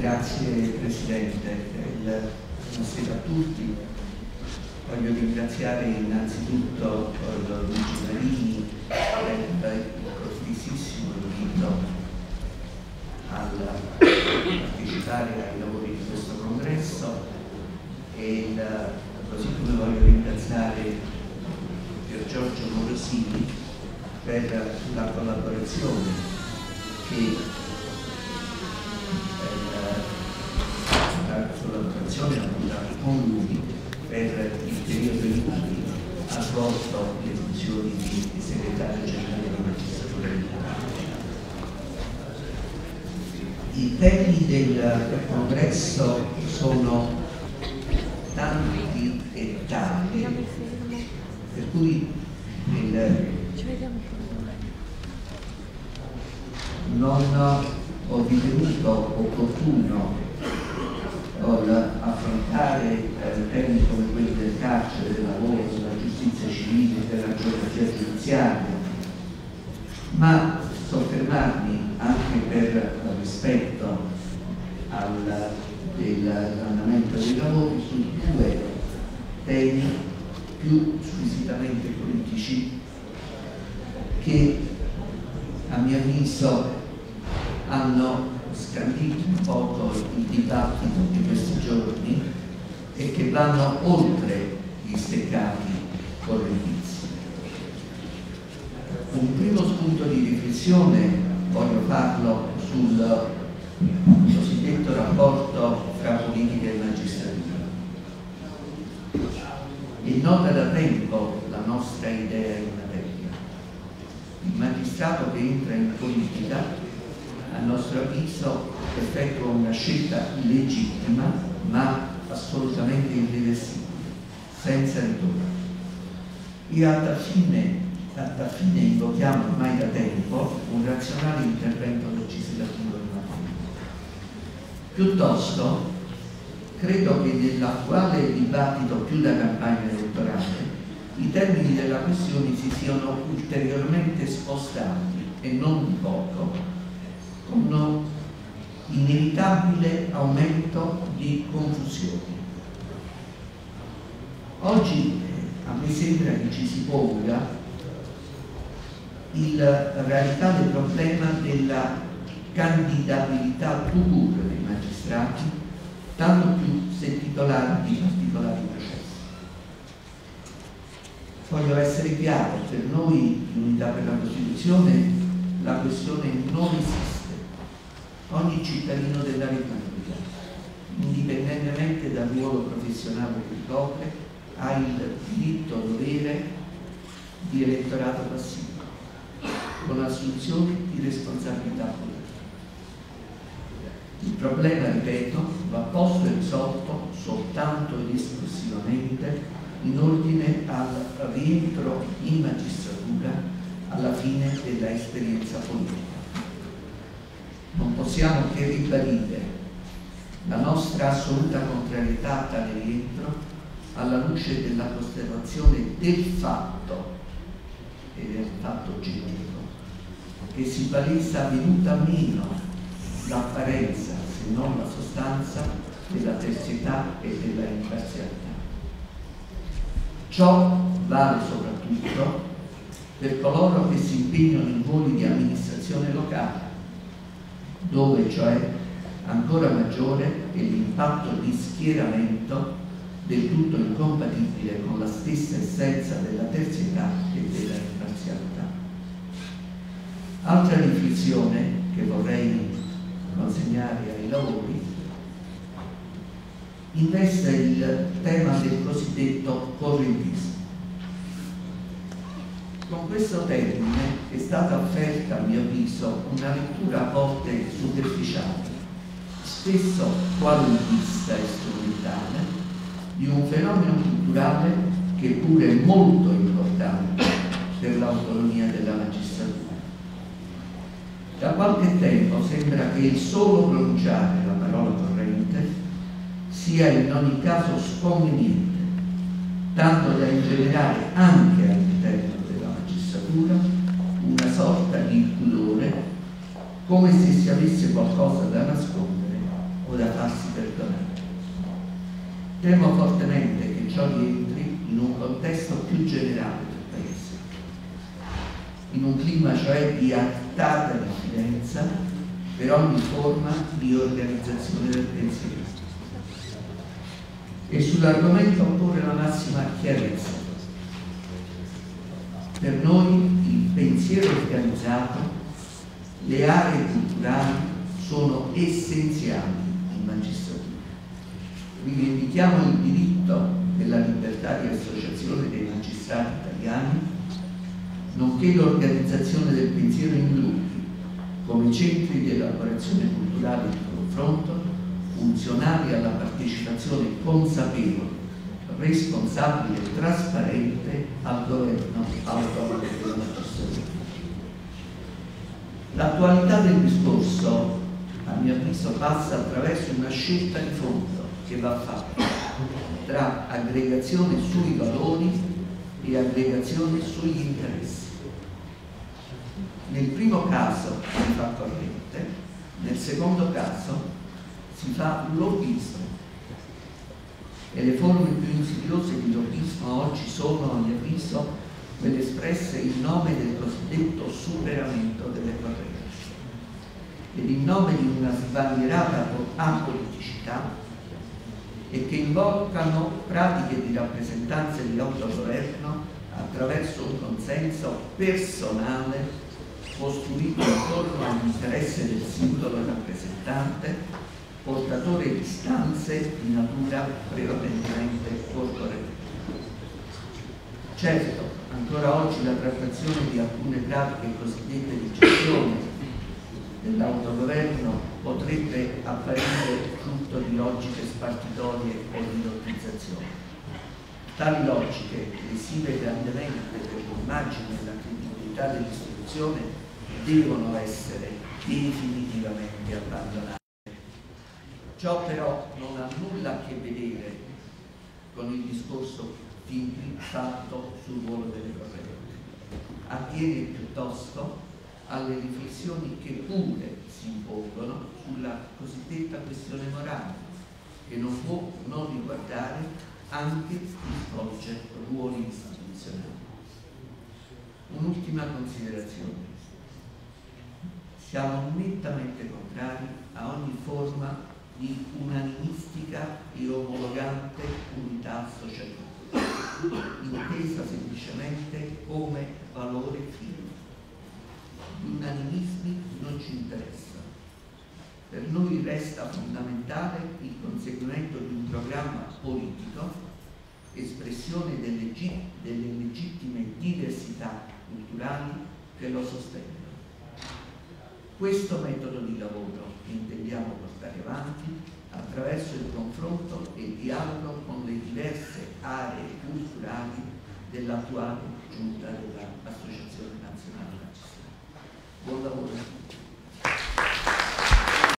Grazie Presidente, buonasera a tutti. Voglio ringraziare innanzitutto Luigi Marini per il cortesissimo invito a partecipare ai lavori di questo congresso e così come voglio ringraziare Pier Giorgio Morosini per la collaborazione che avuta con lui per il periodo in cui ha svolto le funzioni di segretario generale della magistratura italiana. I temi del congresso sono tanti e tali, per cui non ho ritenuto opportuno affrontare temi come quelli del carcere, del lavoro, della giustizia civile, della geografia giudiziaria, ma soffermarmi anche per rispetto dell'andamento dei lavori su due temi più squisitamente politici che a mio avviso hanno scandito un poco il dibattito di questi giorni e che vanno oltre gli steccati correntizi. Un primo spunto di riflessione voglio farlo sul cosiddetto rapporto fra politica e magistratura. È nota da tempo la nostra idea in materia. Il magistrato che entra in politica, a nostro avviso, effettua una scelta legittima ma assolutamente irreversibile, senza ritorno. E a tal fine invochiamo ormai da tempo un razionale intervento legislativo in materia. Piuttosto, credo che nell'attuale dibattito più da campagna elettorale i termini della questione si siano ulteriormente spostati, e non di poco, con un inevitabile aumento di confusione. Oggi a me sembra che ci si ponga il radicale problema della candidabilità tout court dei magistrati, tanto più se titolari di particolari processi. Voglio essere chiaro, per noi in Unità per la Costituzione la questione non esiste. Ogni cittadino della Repubblica, indipendentemente dal ruolo professionale che ricopre, ha il diritto-dovere di elettorato passivo, con assunzioni di responsabilità politica. Il problema, ripeto, va posto e risolto soltanto ed esclusivamente in ordine al rientro in magistratura alla fine della esperienza politica. Non possiamo che ribadire la nostra assoluta contrarietà a tale rientro alla luce della constatazione del fatto, ed è un fatto oggettivo, che si palesa venuta meno l'apparenza, se non la sostanza, della terzietà e della imparzialità. Ciò vale soprattutto per coloro che si impegnano in ruoli di amministrazione locale, dove cioè ancora maggiore è l'impatto di schieramento del tutto incompatibile con la stessa essenza della terzietà e della imparzialità. Altra riflessione che vorrei consegnare ai lavori investe il tema del cosiddetto correntismo. Con questo termine è stata offerta, a mio avviso, una lettura a volte superficiale, spesso qualunquista e strumentale, di un fenomeno culturale che pure è molto importante per l'autonomia della magistratura. Da qualche tempo sembra che il solo pronunciare la parola corrente sia in ogni caso sconveniente, tanto da ingenerare anche all'interno una sorta di pudore, come se si avesse qualcosa da nascondere o da Temo fortemente che ciò rientri in un contesto più generale del Paese, in un clima cioè di attata diffidenza per ogni forma di organizzazione del pensiero. E sull'argomento occorre la massima chiarezza. Per noi il pensiero organizzato, le aree culturali sono essenziali in magistratura. Rivendichiamo il diritto della libertà di associazione dei magistrati italiani, nonché l'organizzazione del pensiero in gruppi, come centri di elaborazione culturale e di confronto, funzionali alla partecipazione consapevole, responsabile e trasparente al governo autonome della magistratura. L'attualità del discorso, a mio avviso, passa attraverso una scelta di fondo che va fatta tra aggregazione sui valori e aggregazione sugli interessi. Nel primo caso si fa corrente, nel secondo caso si fa lobbismo. E le forme più insidiose di lobbismo oggi sono, a mio avviso, quelle espresse in nome del cosiddetto superamento delle correnti ed in nome di una sbandierata apoliticità e che invocano pratiche di rappresentanza e di autogoverno attraverso un consenso personale costruito intorno all'interesse del singolo rappresentante, portatore di istanze di natura prevalentemente corporativa. Certo, ancora oggi la trattazione di alcune pratiche cosiddette di gestione dell'autogoverno potrebbe apparire frutto di logiche spartitorie o di lottizzazione. Tali logiche, lesive grandemente per l'immagine e la credibilità dell'istituzione, devono essere definitivamente abbandonate. Ciò però non ha nulla a che vedere con il discorso fin qui fatto sul ruolo delle correnti. Attiene piuttosto alle riflessioni che pure si impongono sulla cosiddetta questione morale, che non può non riguardare anche chi svolge ruoli istituzionali. Un'ultima considerazione. Siamo nettamente contrari a ogni forma di unanimistica e omologante unità associativa, intesa semplicemente come valore fine. Gli unanimismi non ci interessano. Per noi resta fondamentale il conseguimento di un programma politico, espressione delle legittime diversità culturali che lo sostengono. Questo metodo di lavoro intendiamo portare avanti attraverso il confronto e il dialogo con le diverse aree culturali dell'attuale giunta dell'Associazione Nazionale Magistrati. Buon lavoro a tutti.